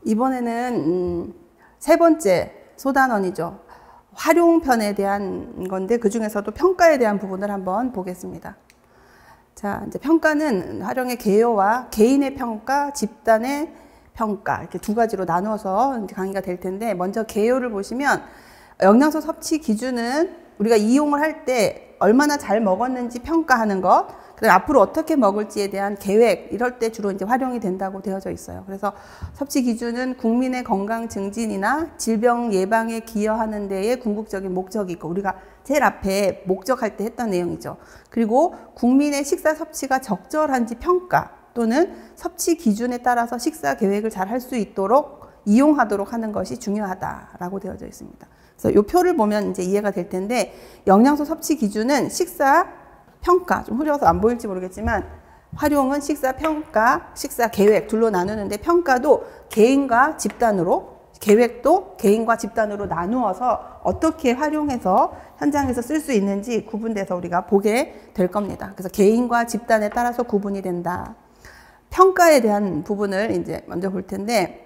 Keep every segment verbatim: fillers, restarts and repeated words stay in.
이번에는 음, 세 번째 소단원이죠. 활용편에 대한 건데 그 중에서도 평가에 대한 부분을 한번 보겠습니다. 자, 이제 평가는 활용의 개요와 개인의 평가, 집단의 평가 이렇게 두 가지로 나누어서 이제 강의가 될 텐데, 먼저 개요를 보시면 영양소 섭취 기준은 우리가 이용을 할 때 얼마나 잘 먹었는지 평가하는 것, 그다음 앞으로 어떻게 먹을지에 대한 계획, 이럴 때 주로 이제 활용이 된다고 되어져 있어요. 그래서 섭취 기준은 국민의 건강 증진이나 질병 예방에 기여하는 데에 궁극적인 목적이 있고, 우리가 제일 앞에 목적할 때 했던 내용이죠. 그리고 국민의 식사 섭취가 적절한지 평가, 또는 섭취 기준에 따라서 식사 계획을 잘 할 수 있도록 이용하도록 하는 것이 중요하다라고 되어져 있습니다. 그래서 이 표를 보면 이제 이해가 될 텐데, 영양소 섭취 기준은 식사 평가, 좀 흐려서 안 보일지 모르겠지만 활용은 식사 평가, 식사 계획 둘로 나누는데, 평가도 개인과 집단으로, 계획도 개인과 집단으로 나누어서 어떻게 활용해서 현장에서 쓸 수 있는지 구분돼서 우리가 보게 될 겁니다. 그래서 개인과 집단에 따라서 구분이 된다. 평가에 대한 부분을 이제 먼저 볼 텐데,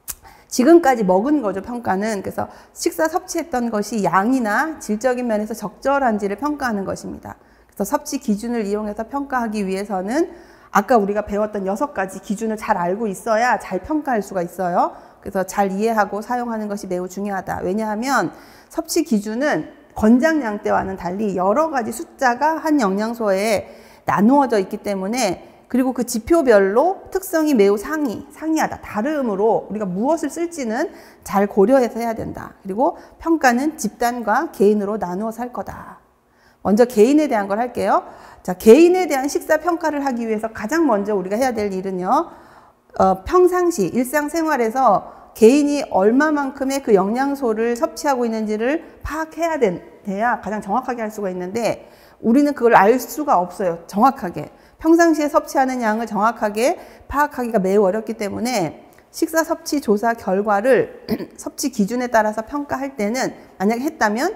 지금까지 먹은 거죠, 평가는. 그래서 식사 섭취했던 것이 양이나 질적인 면에서 적절한지를 평가하는 것입니다. 그래서 섭취 기준을 이용해서 평가하기 위해서는 아까 우리가 배웠던 여섯 가지 기준을 잘 알고 있어야 잘 평가할 수가 있어요. 그래서 잘 이해하고 사용하는 것이 매우 중요하다. 왜냐하면 섭취 기준은 권장량 때와는 달리 여러 가지 숫자가 한 영양소에 나누어져 있기 때문에, 그리고 그 지표별로 특성이 매우 상이, 상이하다. 다름으로 우리가 무엇을 쓸지는 잘 고려해서 해야 된다. 그리고 평가는 집단과 개인으로 나누어서 할 거다. 먼저 개인에 대한 걸 할게요. 자, 개인에 대한 식사 평가를 하기 위해서 가장 먼저 우리가 해야 될 일은요, 어, 평상시 일상생활에서 개인이 얼마만큼의 그 영양소를 섭취하고 있는지를 파악해야 돼야 가장 정확하게 할 수가 있는데, 우리는 그걸 알 수가 없어요, 정확하게. 평상시에 섭취하는 양을 정확하게 파악하기가 매우 어렵기 때문에 식사 섭취 조사 결과를 섭취 기준에 따라서 평가할 때는, 만약에 했다면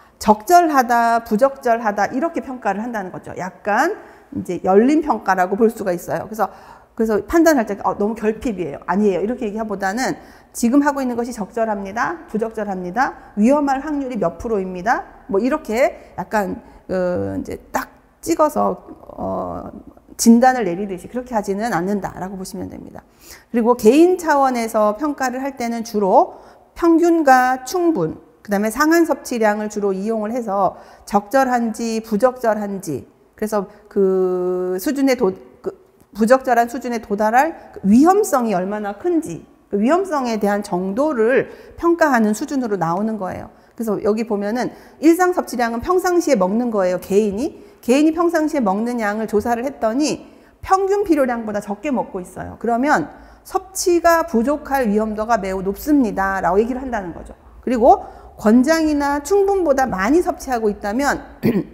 적절하다, 부적절하다 이렇게 평가를 한다는 거죠. 약간 이제 열린 평가라고 볼 수가 있어요. 그래서 그래서 판단할 때 어, 너무 결핍이에요, 아니에요 이렇게 얘기하보다는 지금 하고 있는 것이 적절합니다, 부적절합니다, 위험할 확률이 몇 프로입니다, 뭐 이렇게 약간 어, 이제 딱 찍어서 어, 진단을 내리듯이 그렇게 하지는 않는다라고 보시면 됩니다. 그리고 개인 차원에서 평가를 할 때는 주로 평균과 충분, 그 다음에 상한 섭취량을 주로 이용을 해서 적절한지 부적절한지, 그래서 그 수준에 도, 그 부적절한 수준에 도달할 위험성이 얼마나 큰지, 그 위험성에 대한 정도를 평가하는 수준으로 나오는 거예요. 그래서 여기 보면은 일상 섭취량은 평상시에 먹는 거예요, 개인이. 개인이 평상시에 먹는 양을 조사를 했더니 평균 필요량보다 적게 먹고 있어요. 그러면 섭취가 부족할 위험도가 매우 높습니다 라고 얘기를 한다는 거죠. 그리고 권장이나 충분보다 많이 섭취하고 있다면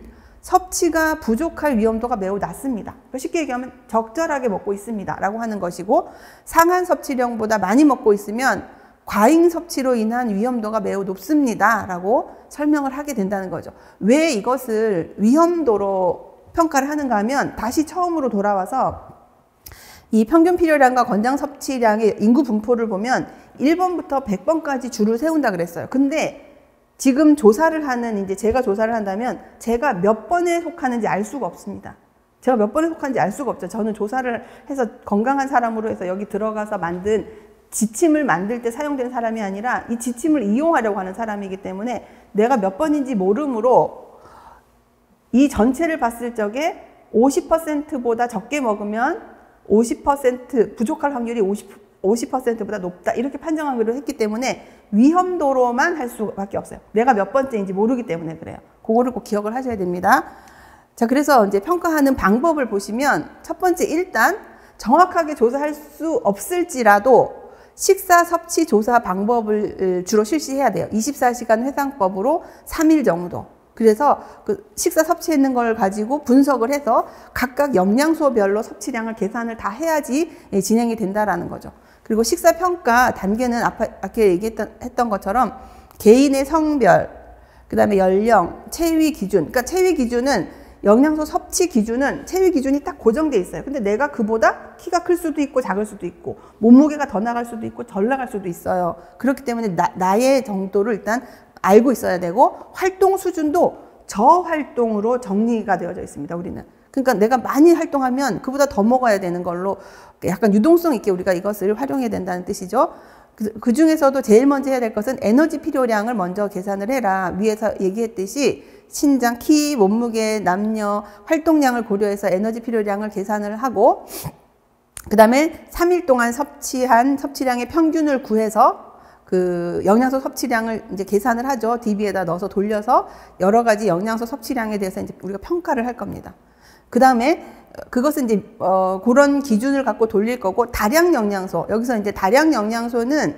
섭취가 부족할 위험도가 매우 낮습니다. 쉽게 얘기하면 적절하게 먹고 있습니다 라고 하는 것이고, 상한 섭취량보다 많이 먹고 있으면 과잉 섭취로 인한 위험도가 매우 높습니다 라고 설명을 하게 된다는 거죠. 왜 이것을 위험도로 평가를 하는가 하면, 다시 처음으로 돌아와서 이 평균 필요량과 권장 섭취량의 인구 분포를 보면 일 번부터 백 번까지 줄을 세운다 그랬어요. 근데 지금 조사를 하는, 이제 제가 조사를 한다면 제가 몇 번에 속하는지 알 수가 없습니다. 제가 몇 번에 속하는지 알 수가 없죠. 저는 조사를 해서 건강한 사람으로 해서 여기 들어가서 만든 지침을 만들 때 사용된 사람이 아니라 이 지침을 이용하려고 하는 사람이기 때문에 내가 몇 번인지 모름으로 이 전체를 봤을 적에 오십 퍼센트보다 적게 먹으면 오십 퍼센트 부족할 확률이 오십 퍼센트보다 높다 이렇게 판정하기로 했기 때문에 위험도로만 할 수밖에 없어요. 내가 몇 번째인지 모르기 때문에 그래요. 그거를 꼭 기억을 하셔야 됩니다. 자, 그래서 이제 평가하는 방법을 보시면, 첫 번째, 일단 정확하게 조사할 수 없을지라도 식사 섭취 조사 방법을 주로 실시해야 돼요. 이십사 시간 회상법으로 삼 일 정도. 그래서 그 식사 섭취했는 걸 가지고 분석을 해서 각각 영양소별로 섭취량을 계산을 다 해야지 진행이 된다라는 거죠. 그리고 식사 평가 단계는 아까 얘기했던 했던 것처럼 개인의 성별, 그 다음에 연령, 체위 기준. 그러니까 체위 기준은 영양소 섭취 기준은 체위 기준이 딱 고정돼 있어요. 근데 내가 그보다 키가 클 수도 있고 작을 수도 있고 몸무게가 더 나갈 수도 있고 덜 나갈 수도 있어요. 그렇기 때문에 나, 나의 정도를 일단 알고 있어야 되고 활동 수준도 저활동으로 정리가 되어져 있습니다. 우리는. 그러니까 내가 많이 활동하면 그보다 더 먹어야 되는 걸로 약간 유동성 있게 우리가 이것을 활용해야 된다는 뜻이죠. 그 중에서도 제일 먼저 해야 될 것은 에너지 필요량을 먼저 계산을 해라. 위에서 얘기했듯이 신장, 키, 몸무게, 남녀, 활동량을 고려해서 에너지 필요량을 계산을 하고 그 다음에 삼 일 동안 섭취한 섭취량의 평균을 구해서 그 영양소 섭취량을 이제 계산을 하죠. 디비에다 넣어서 돌려서 여러 가지 영양소 섭취량에 대해서 이제 우리가 평가를 할 겁니다. 그 다음에 그것은 이제 어 그런 기준을 갖고 돌릴 거고 다량 영양소 여기서 이제 다량 영양소는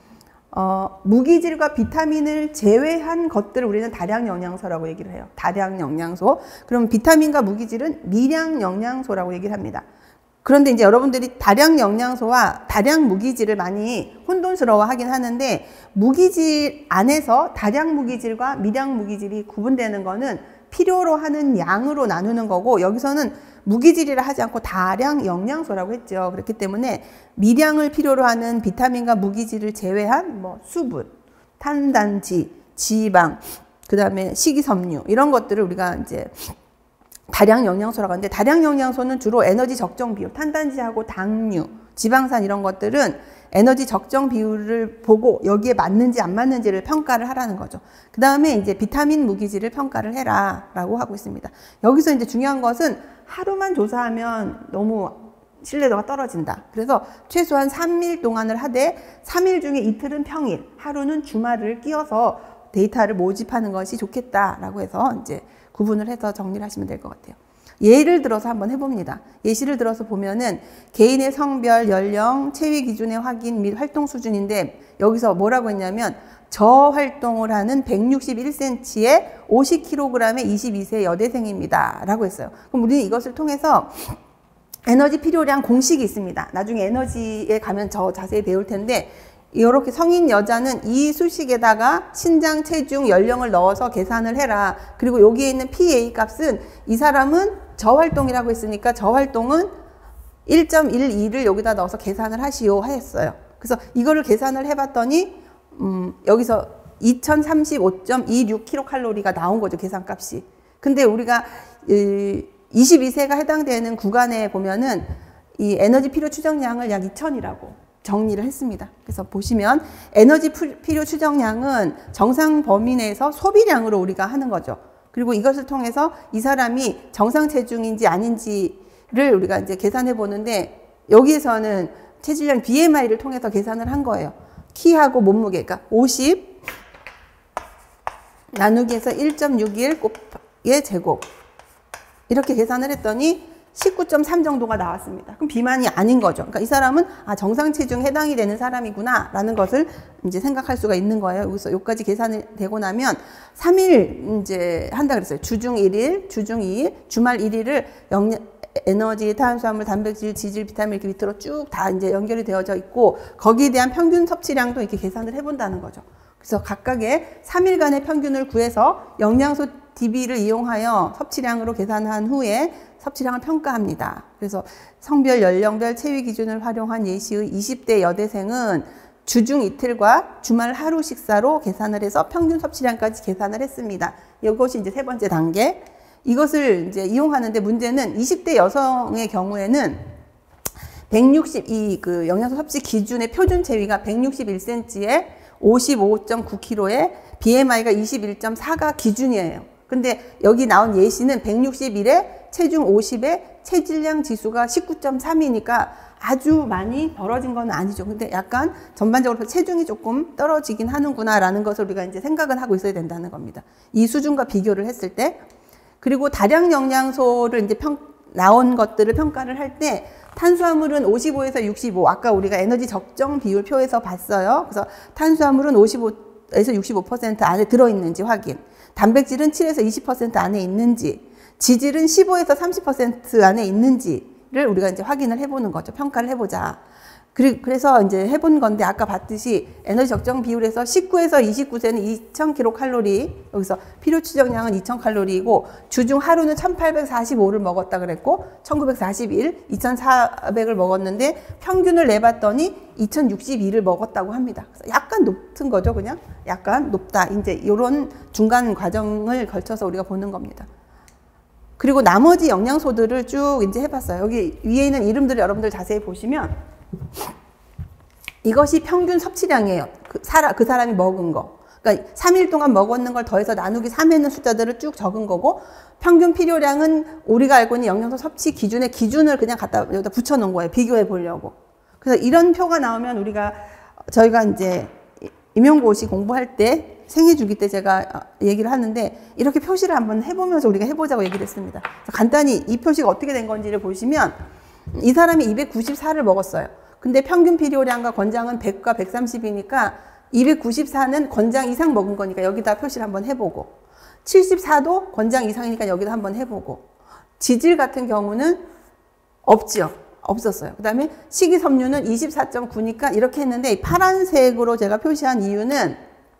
어 무기질과 비타민을 제외한 것들을 우리는 다량 영양소라고 얘기를 해요. 다량 영양소. 그럼 비타민과 무기질은 미량 영양소라고 얘기를 합니다. 그런데 이제 여러분들이 다량 영양소와 다량 무기질을 많이 혼돈스러워 하긴 하는데 무기질 안에서 다량 무기질과 미량 무기질이 구분되는 거는 필요로 하는 양으로 나누는 거고 여기서는 무기질이라 하지 않고 다량 영양소라고 했죠. 그렇기 때문에 미량을 필요로 하는 비타민과 무기질을 제외한 뭐 수분, 탄단지, 지방, 그 다음에 식이섬유 이런 것들을 우리가 이제 다량 영양소라고 하는데 다량 영양소는 주로 에너지 적정 비율, 탄단지하고 당류, 지방산 이런 것들은 에너지 적정 비율을 보고 여기에 맞는지 안 맞는지를 평가를 하라는 거죠. 그 다음에 이제 비타민 무기질을 평가를 해라 라고 하고 있습니다. 여기서 이제 중요한 것은 하루만 조사하면 너무 신뢰도가 떨어진다. 그래서 최소한 삼 일 동안을 하되 삼 일 중에 이틀은 평일, 하루는 주말을 끼워서 데이터를 모집하는 것이 좋겠다라고 해서 이제 구분을 해서 정리를 하시면 될 것 같아요. 예를 들어서 한번 해봅니다. 예시를 들어서 보면은 개인의 성별, 연령, 체위 기준의 확인 및 활동 수준인데 여기서 뭐라고 했냐면 저활동을 하는 백육십일 센티미터에 오십 킬로그램의 이십이 세 여대생입니다. 라고 했어요. 그럼 우리는 이것을 통해서 에너지 필요량 공식이 있습니다. 나중에 에너지에 가면 저 자세히 배울 텐데 이렇게 성인 여자는 이 수식에다가 신장, 체중, 연령을 넣어서 계산을 해라. 그리고 여기에 있는 피에이 값은 이 사람은 저활동이라고 했으니까 저활동은 일 점 일이를 여기다 넣어서 계산을 하시오 하였어요. 그래서 이거를 계산을 해봤더니 음, 여기서 이천삼십오 점 이육 킬로칼로리가 나온 거죠. 계산값이. 근데 우리가 이 이십이 세가 해당되는 구간에 보면은 이 에너지 필요 추정량을 약 이천이라고 정리를 했습니다. 그래서 보시면 에너지 필요 추정량은 정상 범위 내에서 소비량으로 우리가 하는 거죠. 그리고 이것을 통해서 이 사람이 정상 체중인지 아닌지를 우리가 이제 계산해 보는데 여기에서는 체질량 비엠아이를 통해서 계산을 한 거예요. 키하고 몸무게, 그러니까 오십 나누기 해서 일 점 육일 곱의 제곱 이렇게 계산을 했더니 십구 점 삼 정도가 나왔습니다. 그럼 비만이 아닌 거죠. 그러니까 이 사람은 아, 정상 체중 해당이 되는 사람이구나 라는 것을 이제 생각할 수가 있는 거예요. 여기서 여기까지 계산이 되고 나면 삼 일 이제 한다 그랬어요. 주중 일 일, 주중 이 일, 주말 일 일을 영양, 에너지, 탄수화물, 단백질, 지질, 비타민 이렇게 밑으로 쭉 다 이제 연결이 되어져 있고 거기에 대한 평균 섭취량도 이렇게 계산을 해본다는 거죠. 그래서 각각의 삼 일간의 평균을 구해서 영양소 디비를 이용하여 섭취량으로 계산한 후에 섭취량을 평가합니다. 그래서 성별, 연령별, 체위 기준을 활용한 예시의 이십 대 여대생은 주중 이틀과 주말 하루 식사로 계산을 해서 평균 섭취량까지 계산을 했습니다. 이것이 이제 세 번째 단계. 이것을 이제 이용하는데 문제는 이십 대 여성의 경우에는 백육십이 그 영양소 섭취 기준의 표준 체위가 백육십일 센티미터에 오십오 점 구 킬로그램에 비엠아이가 이십일 점 사가 기준이에요. 근데 여기 나온 예시는 백육십일에 체중 오십에 체질량 지수가 십구 점 삼이니까 아주 많이 벌어진 건 아니죠. 근데 약간 전반적으로 체중이 조금 떨어지긴 하는구나 라는 것을 우리가 이제 생각을 하고 있어야 된다는 겁니다. 이 수준과 비교를 했을 때. 그리고 다량 영양소를 이제 평, 나온 것들을 평가를 할 때 탄수화물은 오십오에서 육십오, 아까 우리가 에너지 적정 비율 표에서 봤어요. 그래서 탄수화물은 오십오에서 육십오 퍼센트 안에 들어있는지 확인, 단백질은 칠에서 이십 퍼센트 안에 있는지, 지질은 십오에서 삼십 퍼센트 안에 있는지를 우리가 이제 확인을 해보는 거죠. 평가를 해보자. 그래서 이제 해본 건데 아까 봤듯이 에너지 적정 비율에서 십구에서 이십구 세는 이천 킬로칼로리, 여기서 필요 추정량은 이천 칼로리이고 주중 하루는 천팔백사십오를 먹었다 그랬고 천구백사십일, 이천사백을 먹었는데 평균을 내봤더니 이천육십이를 먹었다고 합니다. 그래서 약간 높은 거죠, 그냥 약간 높다. 이제 이런 중간 과정을 걸쳐서 우리가 보는 겁니다. 그리고 나머지 영양소들을 쭉 이제 해봤어요. 여기 위에 있는 이름들을 여러분들 자세히 보시면 이것이 평균 섭취량이에요. 그, 사람, 그 사람이 먹은 거. 그러니까 삼 일 동안 먹었는 걸 더해서 나누기 삼에 있는 숫자들을 쭉 적은 거고, 평균 필요량은 우리가 알고 있는 영양소 섭취 기준의 기준을 그냥 갖다 여기다 붙여 놓은 거예요. 비교해 보려고. 그래서 이런 표가 나오면 우리가, 저희가 이제 임용고시 공부할 때 생애주기 때 제가 얘기를 하는데 이렇게 표시를 한번 해보면서 우리가 해보자고 얘기를 했습니다. 간단히 이 표시가 어떻게 된 건지를 보시면 이 사람이 이백구십사를 먹었어요. 근데 평균 필요량과 권장은 백과 백삼십이니까 이백구십사는 권장 이상 먹은 거니까 여기다 표시를 한번 해보고, 칠십사도 권장 이상이니까 여기다 한번 해보고, 지질 같은 경우는 없죠. 없었어요. 그 다음에 식이섬유는 이십사 점 구니까 이렇게 했는데 이 파란색으로 제가 표시한 이유는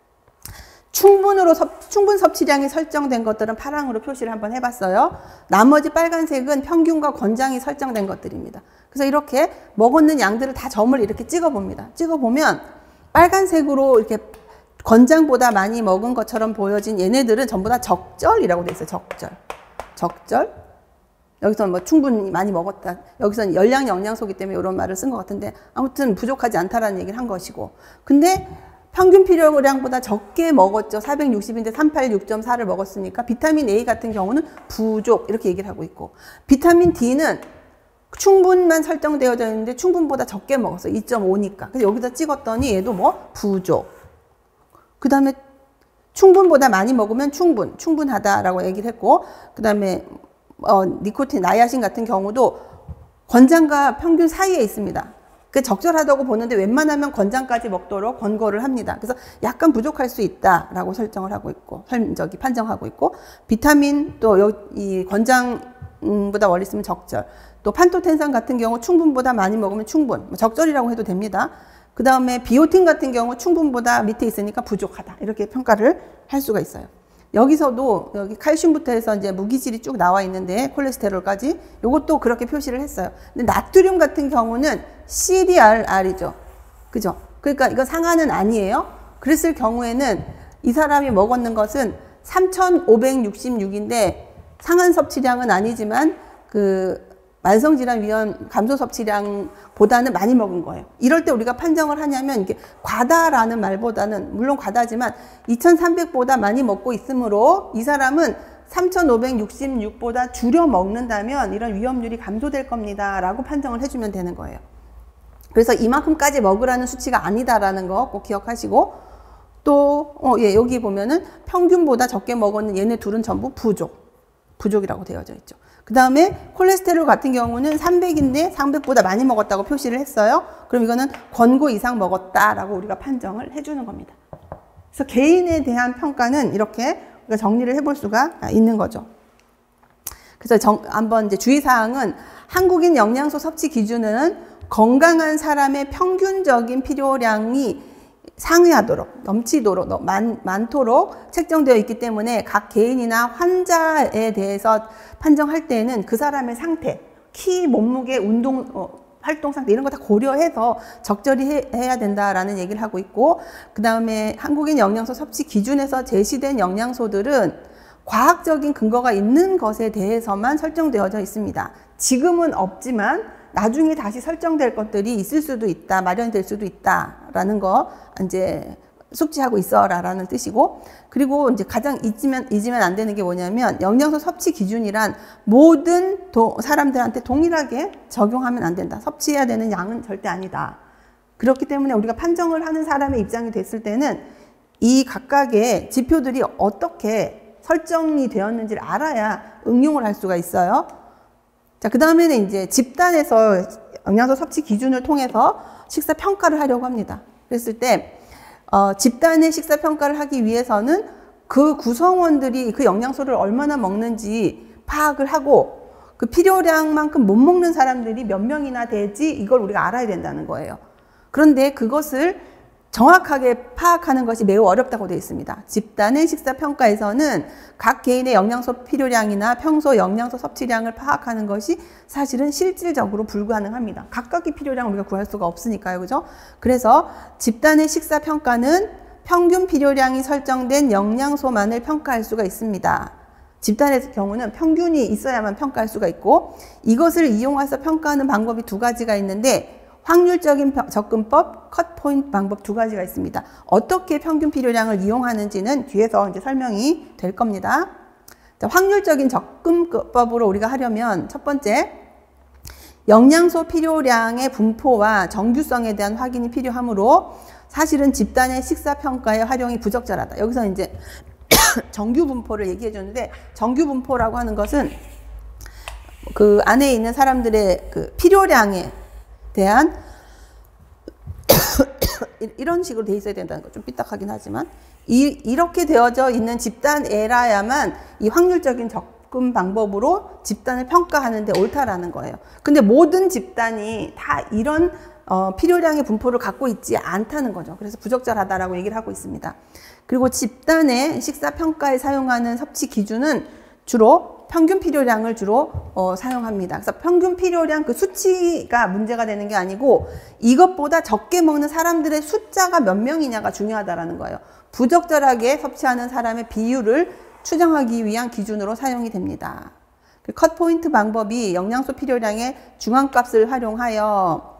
충분으로 섭, 충분 섭취량이 설정된 것들은 파랑으로 표시를 한번 해봤어요. 나머지 빨간색은 평균과 권장이 설정된 것들입니다. 그래서 이렇게 먹었는 양들을 다 점을 이렇게 찍어봅니다. 찍어보면 빨간색으로 이렇게 권장보다 많이 먹은 것처럼 보여진 얘네들은 전부 다 적절이라고 돼 있어요. 적절. 적절. 여기서는 뭐 충분히 많이 먹었다. 여기서는 열량 영양소이기 때문에 이런 말을 쓴 것 같은데 아무튼 부족하지 않다라는 얘기를 한 것이고. 근데 평균 필요량보다 적게 먹었죠. 사백육십인데 삼백팔십육 점 사를 먹었으니까 비타민 A 같은 경우는 부족 이렇게 얘기를 하고 있고, 비타민 D는 충분만 설정되어져 있는데 충분보다 적게 먹었어요. 이 점 오니까. 그래서 여기다 찍었더니 얘도 뭐 부족. 그 다음에 충분보다 많이 먹으면 충분, 충분하다라고 얘기를 했고, 그 다음에 어, 니코틴, 나이아신 같은 경우도 권장과 평균 사이에 있습니다. 그 적절하다고 보는데 웬만하면 권장까지 먹도록 권고를 합니다. 그래서 약간 부족할 수 있다라고 설정을 하고 있고, 저기 판정하고 있고, 비타민 또 이 권장보다 멀리 있으면 적절, 또 판토텐산 같은 경우 충분보다 많이 먹으면 충분, 적절이라고 해도 됩니다. 그 다음에 비오틴 같은 경우 충분보다 밑에 있으니까 부족하다 이렇게 평가를 할 수가 있어요. 여기서도 여기 칼슘부터 해서 이제 무기질이 쭉 나와 있는데 콜레스테롤까지 요것도 그렇게 표시를 했어요. 근데 나트륨 같은 경우는 씨디알알이죠. 그죠? 그러니까 이거 상한은 아니에요. 그랬을 경우에는 이 사람이 먹었는 것은 삼천오백육십육인데 상한 섭취량은 아니지만 그 만성질환 위험 감소 섭취량보다는 많이 먹은 거예요. 이럴 때 우리가 판정을 하냐면 이게 과다라는 말보다는, 물론 과다지만 이천삼백보다 많이 먹고 있으므로 이 사람은 삼천오백육십육보다 줄여 먹는다면 이런 위험률이 감소될 겁니다 라고 판정을 해주면 되는 거예요. 그래서 이만큼까지 먹으라는 수치가 아니다라는 거 꼭 기억하시고, 또 어, 예, 여기 보면은 평균보다 적게 먹었는 얘네 둘은 전부 부족, 부족이라고 되어져 있죠. 그 다음에 콜레스테롤 같은 경우는 삼백인데 삼백보다 많이 먹었다고 표시를 했어요. 그럼 이거는 권고 이상 먹었다라고 우리가 판정을 해주는 겁니다. 그래서 개인에 대한 평가는 이렇게 우리가 정리를 해볼 수가 있는 거죠. 그래서 정, 한번 이제 주의사항은 한국인 영양소 섭취 기준은 건강한 사람의 평균적인 필요량이 상회하도록, 넘치도록, 많, 많도록 책정되어 있기 때문에 각 개인이나 환자에 대해서 판정할 때는 그 사람의 상태, 키, 몸무게, 운동, 어, 활동 상태 이런 거 다 고려해서 적절히 해, 해야 된다라는 얘기를 하고 있고, 그 다음에 한국인 영양소 섭취 기준에서 제시된 영양소들은 과학적인 근거가 있는 것에 대해서만 설정되어져 있습니다. 지금은 없지만 나중에 다시 설정될 것들이 있을 수도 있다, 마련될 수도 있다라는 거 이제 숙지하고 있어라라는 뜻이고, 그리고 이제 가장 잊으면 잊으면 안 되는 게 뭐냐면 영양소 섭취 기준이란 모든 도, 사람들한테 동일하게 적용하면 안 된다. 섭취해야 되는 양은 절대 아니다. 그렇기 때문에 우리가 판정을 하는 사람의 입장이 됐을 때는 이 각각의 지표들이 어떻게 설정이 되었는지를 알아야 응용을 할 수가 있어요. 자, 그 다음에는 이제 집단에서 영양소 섭취 기준을 통해서 식사 평가를 하려고 합니다. 그랬을 때, 어, 집단의 식사 평가를 하기 위해서는 그 구성원들이 그 영양소를 얼마나 먹는지 파악을 하고, 그 필요량만큼 못 먹는 사람들이 몇 명이나 되지 이걸 우리가 알아야 된다는 거예요. 그런데 그것을 정확하게 파악하는 것이 매우 어렵다고 되어 있습니다. 집단의 식사 평가에서는 각 개인의 영양소 필요량이나 평소 영양소 섭취량을 파악하는 것이 사실은 실질적으로 불가능합니다. 각각의 필요량을 우리가 구할 수가 없으니까요. 그죠? 그래서 집단의 식사 평가는 평균 필요량이 설정된 영양소만을 평가할 수가 있습니다. 집단의 경우는 평균이 있어야만 평가할 수가 있고, 이것을 이용해서 평가하는 방법이 두 가지가 있는데, 확률적인 접근법, 컷포인트 방법 두 가지가 있습니다. 어떻게 평균 필요량을 이용하는지는 뒤에서 이제 설명이 될 겁니다. 자, 확률적인 접근법으로 우리가 하려면 첫 번째, 영양소 필요량의 분포와 정규성에 대한 확인이 필요하므로 사실은 집단의 식사 평가의 활용이 부적절하다. 여기서 이제 정규 분포를 얘기해 줬는데, 정규 분포라고 하는 것은 그 안에 있는 사람들의 그 필요량에 대한 이런 식으로 돼 있어야 된다는 거 좀 삐딱하긴 하지만, 이, 이렇게 되어져 있는 집단에라야만 이 확률적인 접근 방법으로 집단을 평가하는데 옳다라는 거예요. 근데 모든 집단이 다 이런 어, 필요량의 분포를 갖고 있지 않다는 거죠. 그래서 부적절하다라고 얘기를 하고 있습니다. 그리고 집단의 식사 평가에 사용하는 섭취 기준은 주로 평균 필요량을 주로 어, 사용합니다. 그래서 평균 필요량 그 수치가 문제가 되는 게 아니고, 이것보다 적게 먹는 사람들의 숫자가 몇 명이냐가 중요하다라는 거예요. 부적절하게 섭취하는 사람의 비율을 추정하기 위한 기준으로 사용이 됩니다. 그 컷포인트 방법이 영양소 필요량의 중앙값을 활용하여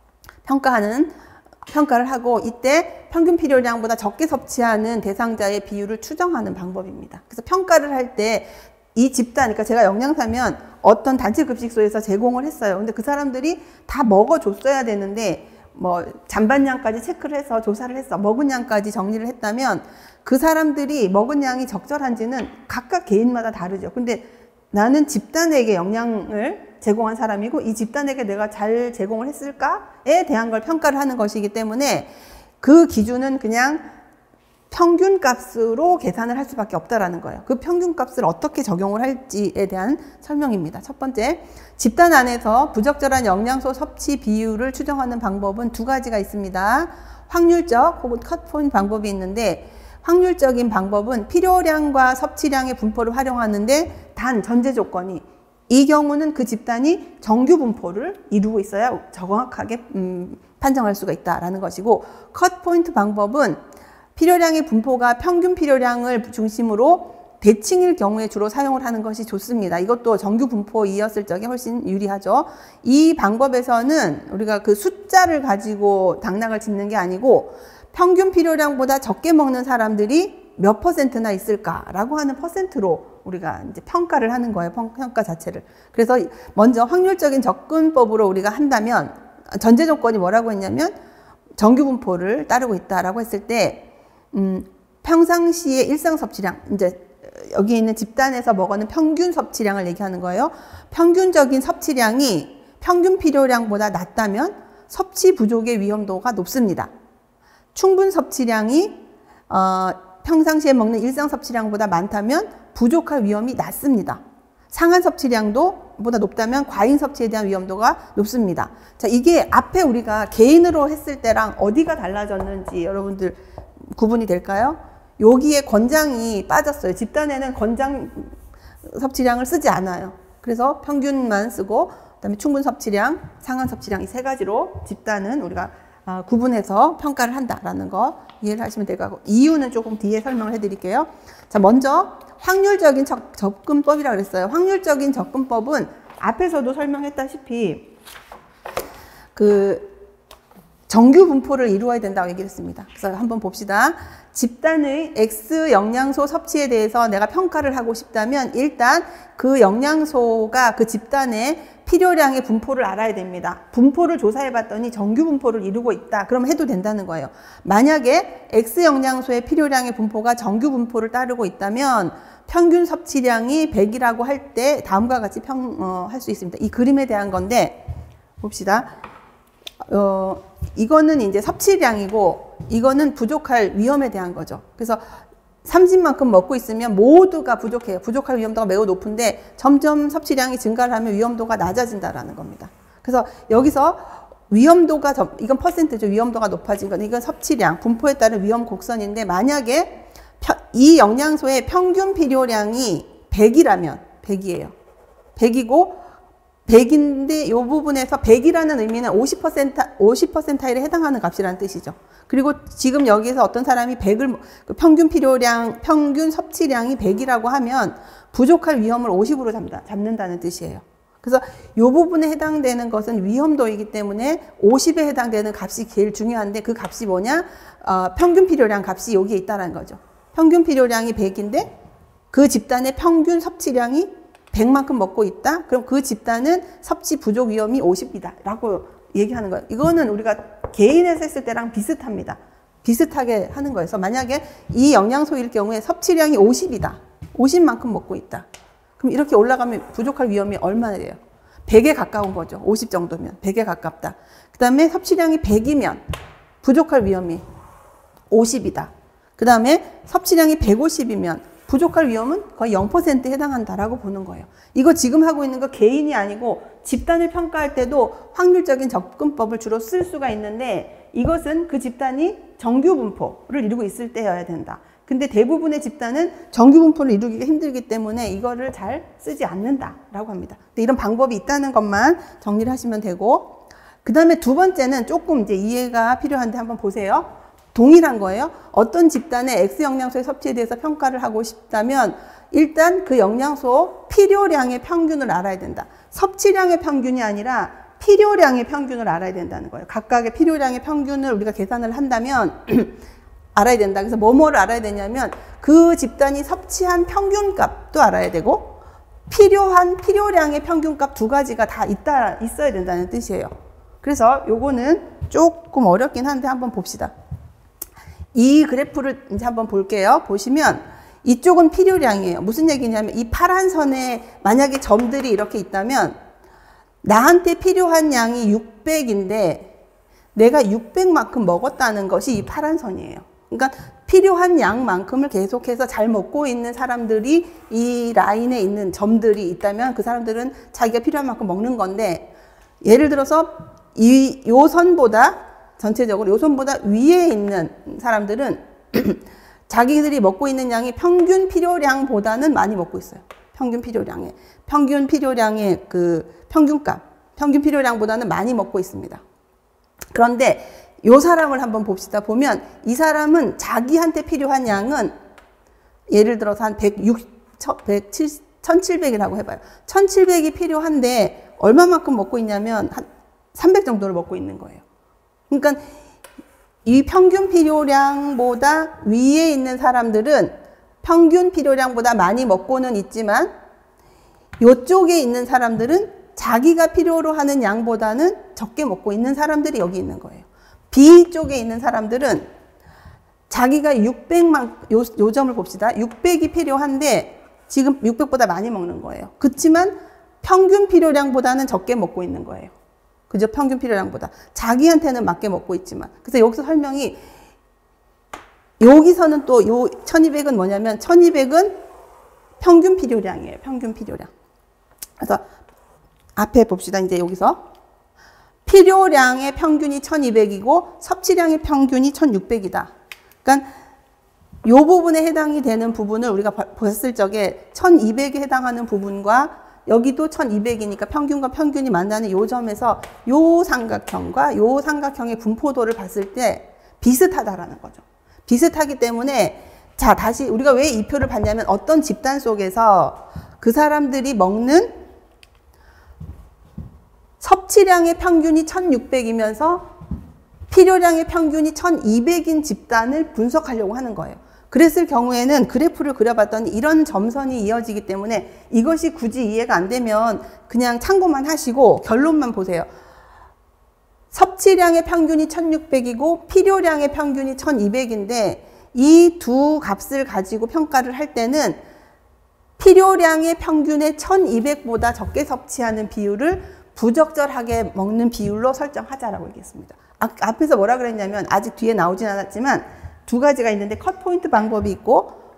평가하는 평가를 하고, 이때 평균 필요량보다 적게 섭취하는 대상자의 비율을 추정하는 방법입니다. 그래서 평가를 할 때 이 집단, 그러니까 제가 영양사면 어떤 단체급식소에서 제공을 했어요. 근데 그 사람들이 다 먹어줬어야 되는데, 뭐 잔반량까지 체크를 해서 조사를 했어. 먹은 양까지 정리를 했다면 그 사람들이 먹은 양이 적절한지는 각각 개인마다 다르죠. 근데 나는 집단에게 영양을 제공한 사람이고, 이 집단에게 내가 잘 제공을 했을까에 대한 걸 평가를 하는 것이기 때문에 그 기준은 그냥 평균 값으로 계산을 할 수밖에 없다라는 거예요. 그 평균 값을 어떻게 적용을 할지에 대한 설명입니다. 첫 번째, 집단 안에서 부적절한 영양소 섭취 비율을 추정하는 방법은 두 가지가 있습니다. 확률적 혹은 컷포인트 방법이 있는데, 확률적인 방법은 필요량과 섭취량의 분포를 활용하는데, 단 전제 조건이, 이 경우는 그 집단이 정규 분포를 이루고 있어야 정확하게 음, 판정할 수가 있다라는 것이고, 컷포인트 방법은 필요량의 분포가 평균 필요량을 중심으로 대칭일 경우에 주로 사용을 하는 것이 좋습니다. 이것도 정규 분포이었을 적에 훨씬 유리하죠. 이 방법에서는 우리가 그 숫자를 가지고 당락을 짓는 게 아니고, 평균 필요량보다 적게 먹는 사람들이 몇 퍼센트나 있을까라고 하는 퍼센트로 우리가 이제 평가를 하는 거예요. 평가 자체를. 그래서 먼저 확률적인 접근법으로 우리가 한다면, 전제 조건이 뭐라고 했냐면 정규 분포를 따르고 있다라고 했을 때, 음, 평상시의 일상 섭취량, 이제 여기 있는 집단에서 먹는 평균 섭취량을 얘기하는 거예요. 평균적인 섭취량이 평균 필요량보다 낮다면 섭취 부족의 위험도가 높습니다. 충분 섭취량이 어, 평상시에 먹는 일상 섭취량보다 많다면 부족할 위험이 낮습니다. 상한 섭취량도 보다 높다면 과잉 섭취에 대한 위험도가 높습니다. 자, 이게 앞에 우리가 개인으로 했을 때랑 어디가 달라졌는지 여러분들 구분이 될까요? 여기에 권장이 빠졌어요. 집단에는 권장 섭취량을 쓰지 않아요. 그래서 평균만 쓰고, 그다음에 충분 섭취량, 상한 섭취량 이 세 가지로 집단은 우리가 어, 구분해서 평가를 한다라는 거 이해를 하시면 될 것 같고, 이유는 조금 뒤에 설명을 해드릴게요. 자, 먼저 확률적인 적, 접근법이라고 그랬어요. 확률적인 접근법은 앞에서도 설명했다시피 그 정규 분포를 이루어야 된다고 얘기를 했습니다. 그래서 한번 봅시다. 집단의 X 영양소 섭취에 대해서 내가 평가를 하고 싶다면 일단 그 영양소가 그 집단의 필요량의 분포를 알아야 됩니다. 분포를 조사해 봤더니 정규 분포를 이루고 있다. 그럼 해도 된다는 거예요. 만약에 X 영양소의 필요량의 분포가 정규 분포를 따르고 있다면 평균 섭취량이 백이라고 할 때 다음과 같이 평, 어, 할 수 있습니다. 이 그림에 대한 건데 봅시다. 어, 이거는 이제 섭취량이고 이거는 부족할 위험에 대한 거죠. 그래서 삼십만큼 먹고 있으면 모두가 부족해요. 부족할 위험도가 매우 높은데 점점 섭취량이 증가를 하면 위험도가 낮아진다라는 겁니다. 그래서 여기서 위험도가, 이건 퍼센트죠. 위험도가 높아진 건, 이건 섭취량, 분포에 따른 위험 곡선인데, 만약에 이 영양소의 평균 필요량이 백이라면, 백이에요. 백이고, 백인데 이 부분에서 백이라는 의미는 오십 퍼센트, 오십 퍼센타일에 해당하는 값이라는 뜻이죠. 그리고 지금 여기서 어떤 사람이 백을, 평균 필요량, 평균 섭취량이 백이라고 하면 부족할 위험을 오십으로 잡는다, 잡는다는 뜻이에요. 그래서 이 부분에 해당되는 것은 위험도이기 때문에 오십에 해당되는 값이 제일 중요한데, 그 값이 뭐냐? 어, 평균 필요량 값이 여기에 있다는 거죠. 평균 필요량이 백인데 그 집단의 평균 섭취량이 백만큼 먹고 있다? 그럼 그 집단은 섭취 부족 위험이 오십이다 라고 얘기하는 거예요. 이거는 우리가 개인에서 했을 때랑 비슷합니다. 비슷하게 하는 거여서, 만약에 이 영양소일 경우에 섭취량이 오십이다. 오십만큼 먹고 있다. 그럼 이렇게 올라가면 부족할 위험이 얼마나 돼요? 백에 가까운 거죠. 오십 정도면. 백에 가깝다. 그 다음에 섭취량이 백이면 부족할 위험이 오십이다. 그 다음에 섭취량이 백오십이면 부족할 위험은 거의 영 퍼센트에 해당한다라고 보는 거예요. 이거 지금 하고 있는 거 개인이 아니고 집단을 평가할 때도 확률적인 접근법을 주로 쓸 수가 있는데, 이것은 그 집단이 정규 분포를 이루고 있을 때여야 된다. 근데 대부분의 집단은 정규 분포를 이루기가 힘들기 때문에 이거를 잘 쓰지 않는다라고 합니다. 근데 이런 방법이 있다는 것만 정리를 하시면 되고, 그 다음에 두 번째는 조금 이제 이해가 필요한데 한번 보세요. 동일한 거예요. 어떤 집단의 X 영양소의 섭취에 대해서 평가를 하고 싶다면 일단 그 영양소 필요량의 평균을 알아야 된다. 섭취량의 평균이 아니라 필요량의 평균을 알아야 된다는 거예요. 각각의 필요량의 평균을 우리가 계산을 한다면 알아야 된다. 그래서 뭐뭐를 알아야 되냐면 그 집단이 섭취한 평균값도 알아야 되고 필요한 필요량의 평균값 두 가지가 다 있다, 있어야 된다는 뜻이에요. 그래서 요거는 조금 어렵긴 한데 한번 봅시다. 이 그래프를 이제 한번 볼게요. 보시면 이쪽은 필요량이에요. 무슨 얘기냐면 이 파란 선에 만약에 점들이 이렇게 있다면 나한테 필요한 양이 육백인데 내가 육백만큼 먹었다는 것이 이 파란 선이에요. 그러니까 필요한 양만큼을 계속해서 잘 먹고 있는 사람들이 이 라인에 있는 점들이 있다면 그 사람들은 자기가 필요한 만큼 먹는 건데, 예를 들어서 이 요 선보다 전체적으로 요 선보다 위에 있는 사람들은 자기들이 먹고 있는 양이 평균 필요량보다는 많이 먹고 있어요. 평균 필요량에 평균 필요량의 그 평균값, 평균 필요량보다는 많이 먹고 있습니다. 그런데 요 사람을 한번 봅시다. 보면 이 사람은 자기한테 필요한 양은 예를 들어서 한 백육, 천칠백이라고 해봐요. 천칠백이 필요한데 얼마만큼 먹고 있냐면 한 삼백 정도를 먹고 있는 거예요. 그러니까 이 평균 필요량보다 위에 있는 사람들은 평균 필요량보다 많이 먹고는 있지만 이쪽에 있는 사람들은 자기가 필요로 하는 양보다는 적게 먹고 있는 사람들이 여기 있는 거예요. B쪽에 있는 사람들은 자기가 육백만, 요, 요 점을 봅시다. 육백이 필요한데 지금 육백보다 많이 먹는 거예요. 그렇지만 평균 필요량보다는 적게 먹고 있는 거예요. 그죠? 평균 필요량보다. 자기한테는 맞게 먹고 있지만. 그래서 여기서 설명이, 여기서는 또 요 천이백은 뭐냐면, 천이백은 평균 필요량이에요. 평균 필요량. 그래서 앞에 봅시다. 이제 여기서. 필요량의 평균이 천이백이고, 섭취량의 평균이 천육백이다. 그러니까 요 부분에 해당이 되는 부분을 우리가 봤을 적에 천이백에 해당하는 부분과 여기도 천이백이니까 평균과 평균이 만나는 요 점에서 요 삼각형과 요 삼각형의 분포도를 봤을 때 비슷하다라는 거죠. 비슷하기 때문에, 자, 다시 우리가 왜 이 표를 봤냐면 어떤 집단 속에서 그 사람들이 먹는 섭취량의 평균이 천육백이면서 필요량의 평균이 천이백인 집단을 분석하려고 하는 거예요. 그랬을 경우에는 그래프를 그려봤더니 이런 점선이 이어지기 때문에 이것이 굳이 이해가 안 되면 그냥 참고만 하시고 결론만 보세요. 섭취량의 평균이 천육백이고 필요량의 평균이 천이백인데 이 두 값을 가지고 평가를 할 때는 필요량의 평균의 천이백보다 적게 섭취하는 비율을 부적절하게 먹는 비율로 설정하자라고 얘기했습니다. 아, 앞에서 뭐라 그랬냐면 아직 뒤에 나오진 않았지만 두 가지가 있는데 컷 포인트 방법이 있고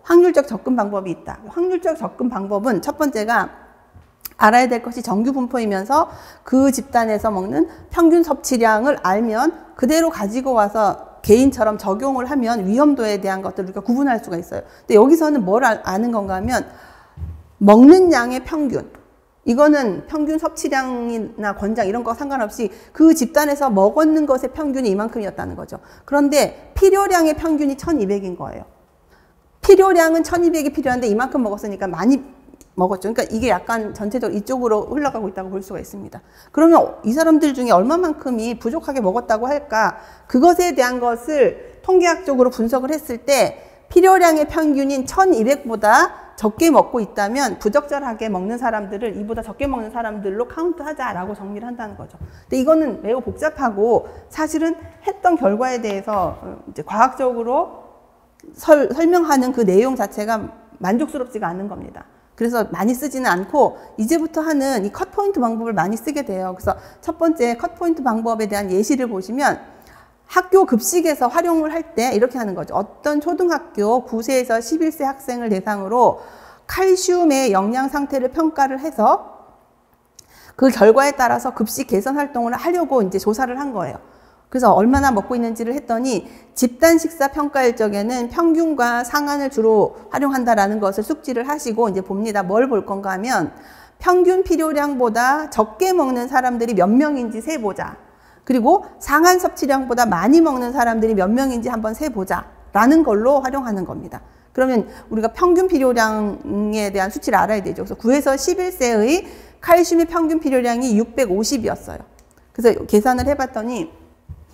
확률적 접근 방법이 있다. 확률적 접근 방법은 첫 번째가 알아야 될 것이 정규 분포이면서 그 집단에서 먹는 평균 섭취량을 알면 그대로 가지고 와서 개인처럼 적용을 하면 위험도에 대한 것들을 우리가 구분할 수가 있어요. 근데 여기서는 뭘 아는 건가 하면 먹는 양의 평균, 이거는 평균 섭취량이나 권장 이런 거 상관없이 그 집단에서 먹었는 것의 평균이 이만큼이었다는 거죠. 그런데 필요량의 평균이 천이백인 거예요. 필요량은 천이백이 필요한데 이만큼 먹었으니까 많이 먹었죠. 그러니까 이게 약간 전체적으로 이쪽으로 흘러가고 있다고 볼 수가 있습니다. 그러면 이 사람들 중에 얼마만큼이 부족하게 먹었다고 할까? 그것에 대한 것을 통계학적으로 분석을 했을 때 필요량의 평균인 천이백보다 적게 먹고 있다면 부적절하게 먹는 사람들을 이보다 적게 먹는 사람들로 카운트하자라고 정리를 한다는 거죠. 근데 이거는 매우 복잡하고 사실은 했던 결과에 대해서 이제 과학적으로 설, 설명하는 그 내용 자체가 만족스럽지가 않은 겁니다. 그래서 많이 쓰지는 않고 이제부터 하는 이 컷 포인트 방법을 많이 쓰게 돼요. 그래서 첫 번째 컷 포인트 방법에 대한 예시를 보시면 학교 급식에서 활용을 할 때 이렇게 하는 거죠. 어떤 초등학교 구 세에서 십일 세 학생을 대상으로 칼슘의 영양 상태를 평가를 해서 그 결과에 따라서 급식 개선 활동을 하려고 이제 조사를 한 거예요. 그래서 얼마나 먹고 있는지를 했더니 집단 식사 평가 일정에는 평균과 상한을 주로 활용한다라는 것을 숙지를 하시고 이제 봅니다. 뭘 볼 건가 하면 평균 필요량보다 적게 먹는 사람들이 몇 명인지 세보자. 그리고 상한 섭취량보다 많이 먹는 사람들이 몇 명인지 한번 세보자 라는 걸로 활용하는 겁니다. 그러면 우리가 평균 필요량에 대한 수치를 알아야 되죠. 그래서 구에서 십일 세의 칼슘의 평균 필요량이 육백오십이었어요. 그래서 계산을 해봤더니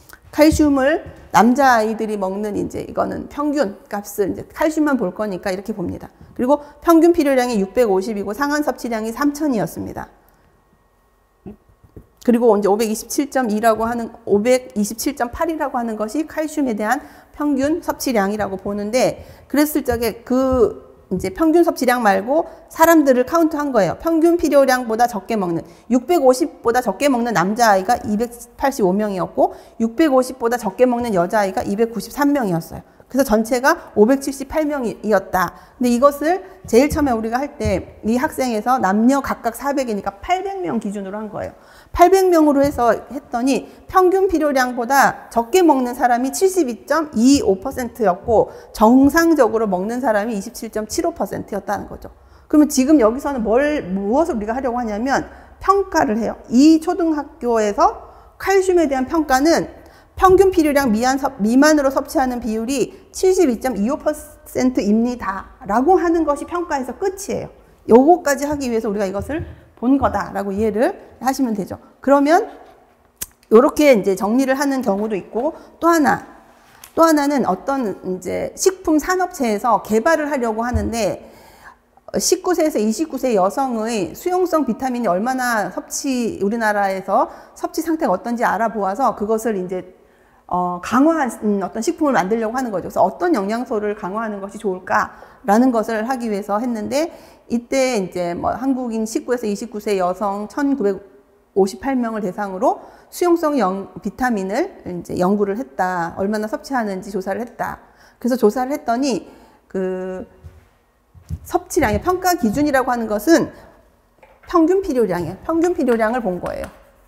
칼슘을 남자아이들이 먹는 이제 이거는 평균 값을 이제 칼슘만 볼 거니까 이렇게 봅니다. 그리고 평균 필요량이 육백오십이고 상한 섭취량이 삼천이었습니다. 그리고 이제 오백이십칠 점 이라고 하는 오백이십칠 점 팔이라고 하는 것이 칼슘에 대한 평균 섭취량이라고 보는데 그랬을 적에 그 이제 평균 섭취량 말고 사람들을 카운트한 거예요. 평균 필요량보다 적게 먹는 육백오십보다 적게 먹는 남자아이가 이백팔십오 명이었고 육백오십보다 적게 먹는 여자아이가 이백구십삼 명이었어요. 그래서 전체가 오백칠십팔 명이었다. 근데 이것을 제일 처음에 우리가 할 때 이 학생에서 남녀 각각 사백이니까 팔백 명 기준으로 한 거예요. 팔백 명으로 해서 했더니 평균 필요량보다 적게 먹는 사람이 칠십이 점 이오 퍼센트였고 정상적으로 먹는 사람이 이십칠 점 칠오 퍼센트였다는 거죠. 그러면 지금 여기서는 뭘, 무엇을 우리가 하려고 하냐면 평가를 해요. 이 초등학교에서 칼슘에 대한 평가는 평균 필요량 미만으로 섭취하는 비율이 칠십이 점 이오 퍼센트입니다. 라고 하는 것이 평가에서 끝이에요. 요거까지 하기 위해서 우리가 이것을 본 거다라고 이해를 하시면 되죠. 그러면 이렇게 이제 정리를 하는 경우도 있고 또 하나, 또 하나는 어떤 이제 식품 산업체에서 개발을 하려고 하는데 십구 세에서 이십구 세 여성의 수용성 비타민이 얼마나 섭취, 우리나라에서 섭취 상태가 어떤지 알아보아서 그것을 이제 어, 강화한 어떤 식품을 만들려고 하는 거죠. 그래서 어떤 영양소를 강화하는 것이 좋을까라는 것을 하기 위해서 했는데 이때 이제 뭐 한국인 십구에서 이십구 세 여성 천구백오십팔 명을 대상으로 수용성 영, 비타민을 이제 연구를 했다. 얼마나 섭취하는지 조사를 했다. 그래서 조사를 했더니 그 섭취량의 평가 기준이라고 하는 것은 평균 필요량이에요. 평균 필요량을 본 거예요.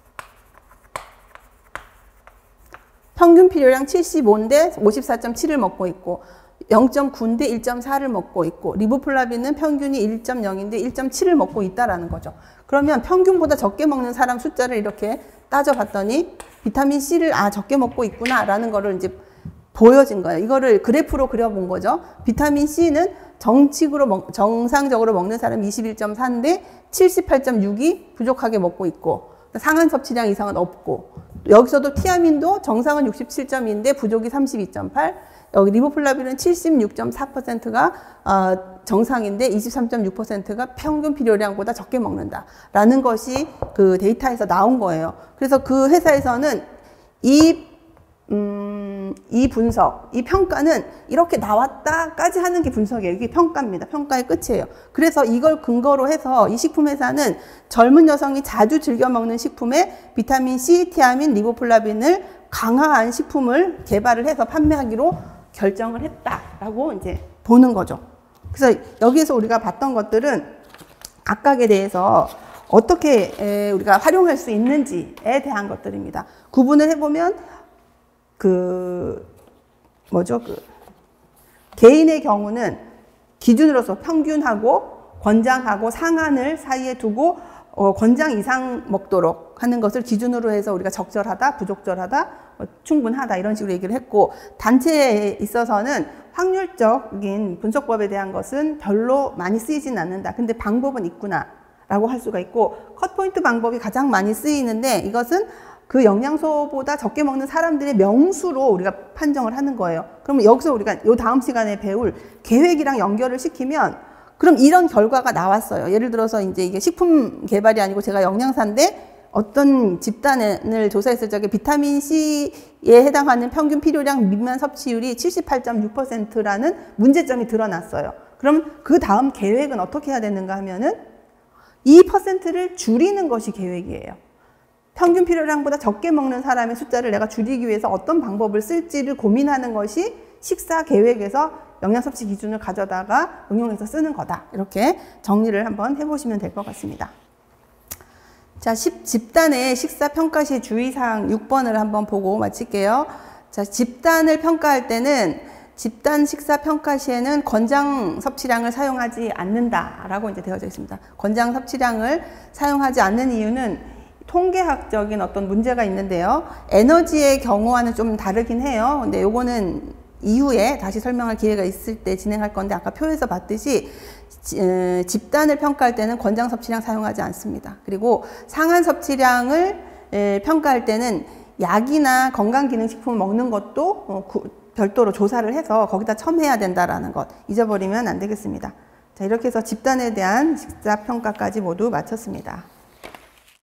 평균 필요량 칠십오인데 오십사 점 칠을 먹고 있고 영 점 구인데 일 점 사를 먹고 있고 리보플라빈은 평균이 일 점 영인데 일 점 칠을 먹고 있다라는 거죠. 그러면 평균보다 적게 먹는 사람 숫자를 이렇게 따져봤더니 비타민 C를 아 적게 먹고 있구나라는 거를 이제 보여진 거예요. 이거를 그래프로 그려본 거죠. 비타민 C는 정식으로 먹, 정상적으로 먹는 사람 이십일 점 사인데 칠십팔 점 육이 부족하게 먹고 있고 상한 섭취량 이상은 없고 여기서도 티아민도 정상은 육십칠 점인데 부족이 삼십이 점 팔, 여기 리보플라빈은 칠십육 점 사 퍼센트가 어, 정상인데 이십삼 점 육 퍼센트가 평균 필요량보다 적게 먹는다라는 것이 그 데이터에서 나온 거예요. 그래서 그 회사에서는 이 음, 이 분석, 이 평가는 이렇게 나왔다까지 하는 게 분석이에요. 이게 평가입니다. 평가의 끝이에요. 그래서 이걸 근거로 해서 이 식품회사는 젊은 여성이 자주 즐겨 먹는 식품에 비타민 C, 티아민, 리보플라빈을 강화한 식품을 개발을 해서 판매하기로 결정을 했다라고 이제 보는 거죠. 그래서 여기에서 우리가 봤던 것들은 각각에 대해서 어떻게 우리가 활용할 수 있는지에 대한 것들입니다. 구분을 해보면 그 뭐죠? 그 개인의 경우는 기준으로서 평균하고 권장하고 상한을 사이에 두고 어, 권장 이상 먹도록 하는 것을 기준으로 해서 우리가 적절하다, 부적절하다, 어, 충분하다 이런 식으로 얘기를 했고, 단체에 있어서는 확률적인 분석법에 대한 것은 별로 많이 쓰이진 않는다. 근데 방법은 있구나 라고 할 수가 있고, 컷포인트 방법이 가장 많이 쓰이는데 이것은 그 영양소보다 적게 먹는 사람들의 명수로 우리가 판정을 하는 거예요. 그러면 여기서 우리가 요 다음 시간에 배울 계획이랑 연결을 시키면 그럼 이런 결과가 나왔어요. 예를 들어서 이제 이게 식품 개발이 아니고 제가 영양사인데 어떤 집단을 조사했을 적에 비타민 C에 해당하는 평균 필요량 미만 섭취율이 칠십팔 점 육 퍼센트라는 문제점이 드러났어요. 그럼 그 다음 계획은 어떻게 해야 되는가 하면은 이 퍼센트를 줄이는 것이 계획이에요. 평균 필요량보다 적게 먹는 사람의 숫자를 내가 줄이기 위해서 어떤 방법을 쓸지를 고민하는 것이 식사 계획에서 영양 섭취 기준을 가져다가 응용해서 쓰는 거다. 이렇게 정리를 한번 해보시면 될 것 같습니다. 자, 집단의 식사 평가 시 주의사항 육 번을 한번 보고 마칠게요. 자, 집단을 평가할 때는 집단 식사 평가 시에는 권장 섭취량을 사용하지 않는다라고 이제 되어져 있습니다. 권장 섭취량을 사용하지 않는 이유는 통계학적인 어떤 문제가 있는데요. 에너지의 경우와는 좀 다르긴 해요. 근데 요거는 이후에 다시 설명할 기회가 있을 때 진행할 건데, 아까 표에서 봤듯이 집단을 평가할 때는 권장 섭취량 사용하지 않습니다. 그리고 상한 섭취량을 평가할 때는 약이나 건강기능식품을 먹는 것도 별도로 조사를 해서 거기다 첨해야 된다라는 것 잊어버리면 안 되겠습니다. 자, 이렇게 해서 집단에 대한 식사 평가까지 모두 마쳤습니다.